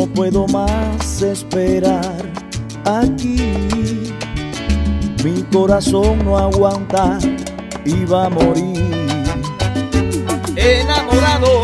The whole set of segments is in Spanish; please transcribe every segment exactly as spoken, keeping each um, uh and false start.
No puedo más esperar aquí, mi corazón no aguanta y va a morir. Enamorado,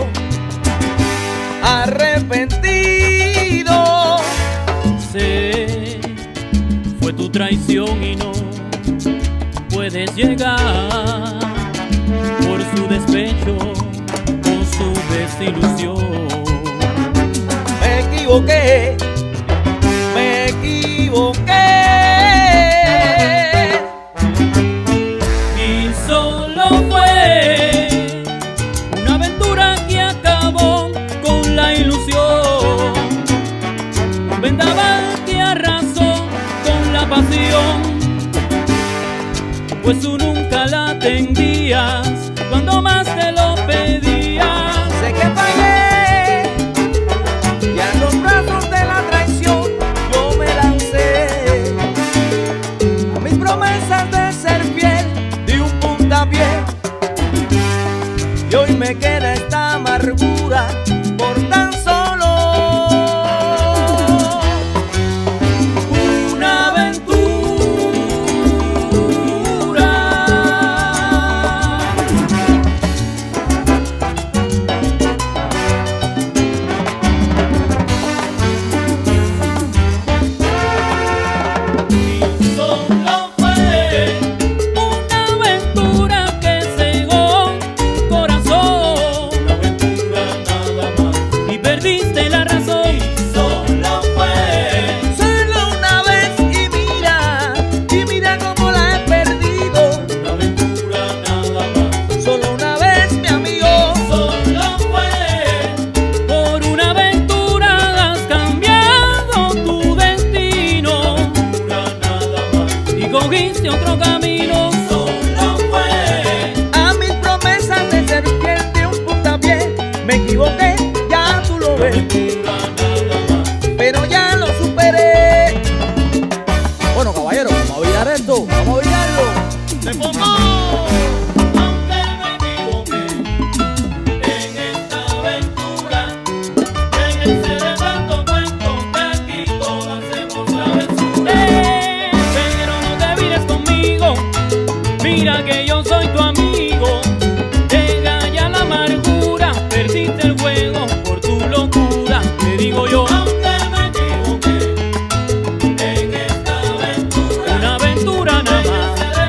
arrepentido, sé, fue tu traición y no puedes llegar por su despecho o su desilusión. Me equivoqué, me equivoqué. Y solo fue una aventura que acabó con la ilusión, un vendaval que arrasó con la pasión, pues tú nunca la atendías cuando más te lo pedías. Sé que fallé y a los brazos de la traición yo me lancé. A mis promesas de ser fiel di un puntapié y hoy me queda esta amargura por tan solo una aventura. Cogiste otro camino, Solo fue a mis promesas de ser fiel de un puntapié. Me equivoqué, ya tú lo ves, pero ya lo superé. Bueno, caballero, vamos a olvidar esto, vamos a olvidarlo. te pongo. Aunque me equivoqué en esta aventura, en ese de tanto cuento que aquí todos hacemos travesura. Pero no te vires conmigo, mira que yo soy tu amigo. Deja ya la amargura, perdiste el juego por tu locura. Te digo yo, aunque me equivoqué en esta aventura, una aventura nada más.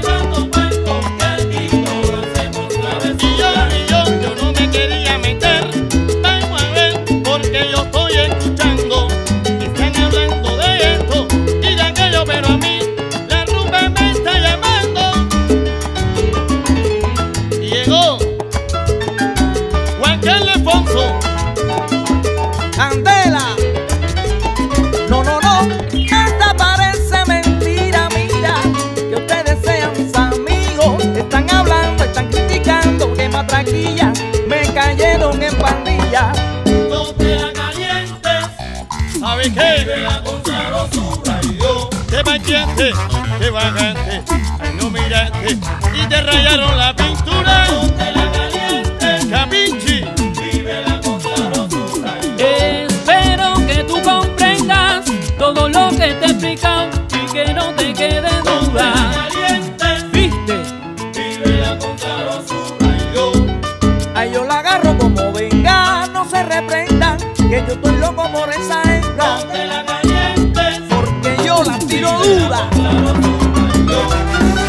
Candela, no, no, no, esta parece mentira, mira, que ustedes sean mis amigos, están hablando, están criticando, que matraquilla, me cayeron en pandilla. No te la calientes, ¿sabes qué? Te la sabrosura y yo te bañaste, te bajaste, ay no miraste y te rayaron la pintura. No te la calientes, Capinchi. Todo lo que te he explicado y que no te quede duda. ¿Viste? Vive la contrarrosura y yo. Ay, yo la agarro como venga, no se reprendan, que yo estoy loco por esa hembra. No te la calientes, porque yo la tiro dura. Contrarrosura y yo.